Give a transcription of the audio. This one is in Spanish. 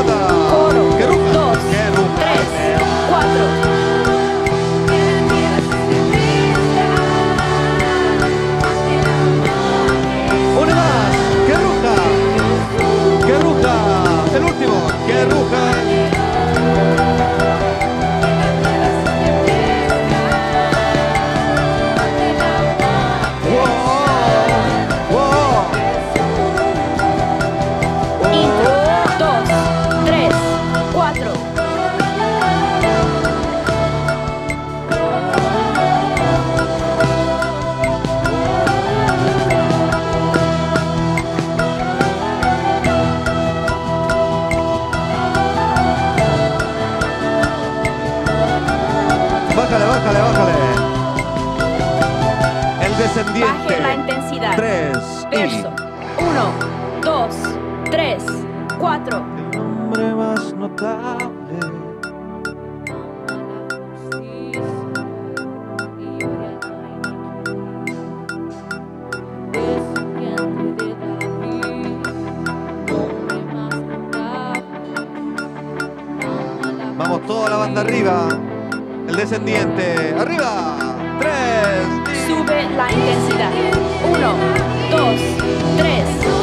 Coro. Queruja. 2, Queruja. 3, 4. Una más. Queruja. Queruja. El último. Queruja. Intro. 2, 3, 4. Bájale, bájale, bájale. El descendiente. Baje la intensidad. 3 Verso. 1, 2, 3, 4. El nombre más notable. Vamos toda la banda arriba. El descendiente. Arriba. 3. Sube la intensidad. 1, 2, 3.